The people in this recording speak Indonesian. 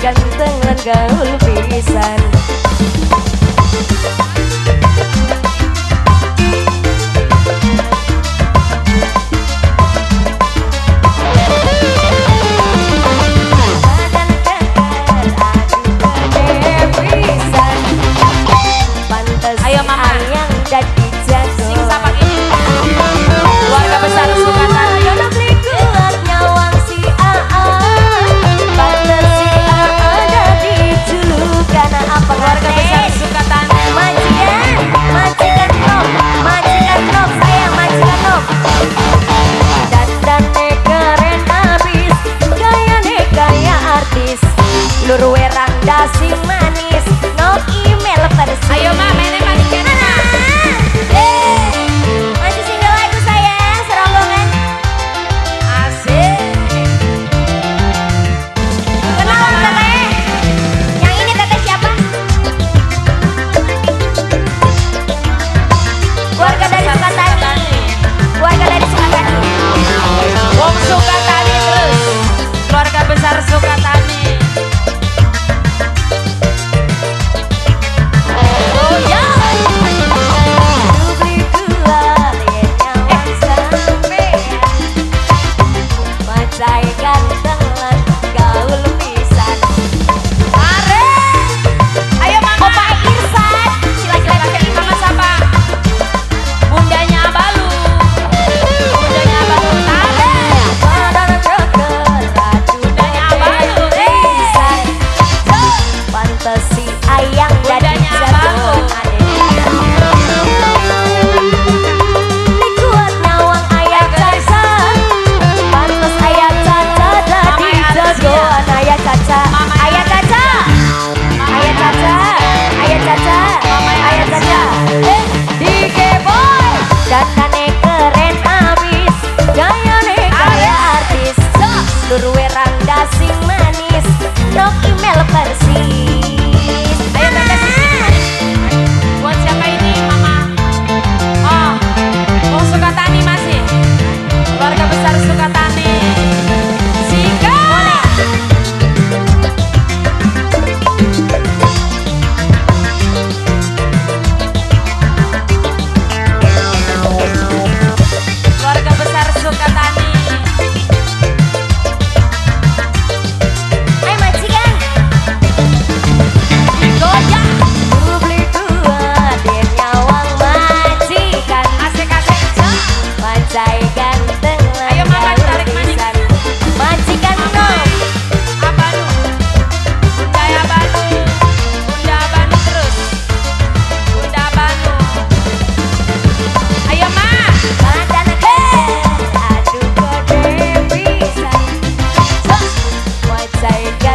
ganteng lan gaul pisan. Ayo mama yang jadi jago sing sapa ini keluarga besar Sukatani kuat nyawang si Aa pantes si Aa jadi julukan apa keluarga besar Sukatani majikan Nop sayang majikan Nop dandannya keren abis gaya artis lur werang dasing manis no email persis. ayo ma mainnya majikan masih single lagu sayang serombongan asik kenal teteh yang ini teteh siapa keluarga dari Sukatani Wong Sukatani terus keluarga besar Sukatani. Oh ya dubli kuat nyawang sampean macai ganteng lan gaul pisan. are ayo mama Opa Irsan silakan mama sapa bundanya Abalu are badan joker bundanya Abalu pisan pantes si ayang jadi Bundanya jago Abalu. Li kuat nyawang ayah caca pantes ayah caca jadi Mama jagoan ayah caca Mama ayah caca ayah caca ayah caca ayah caca Dike boy danane keren abis gayane kaya artis lur werang dasing manis no email persis. Ayo teteh buat siapa ini mama oh Wong Sukatani masih keluarga besar Sukatani Sika keluarga besar Sukatani. Ayo majikan Goyang dubli kuat den nyawang majikan asik-asik macai ganteng lan Ayo, Mama, gaul tarik manis. pisan. Majikan Mama Nop Abanu Bunda Abanu Bunda Abanu terus Bunda Abanu ayo ma badan aduh kode pisan macai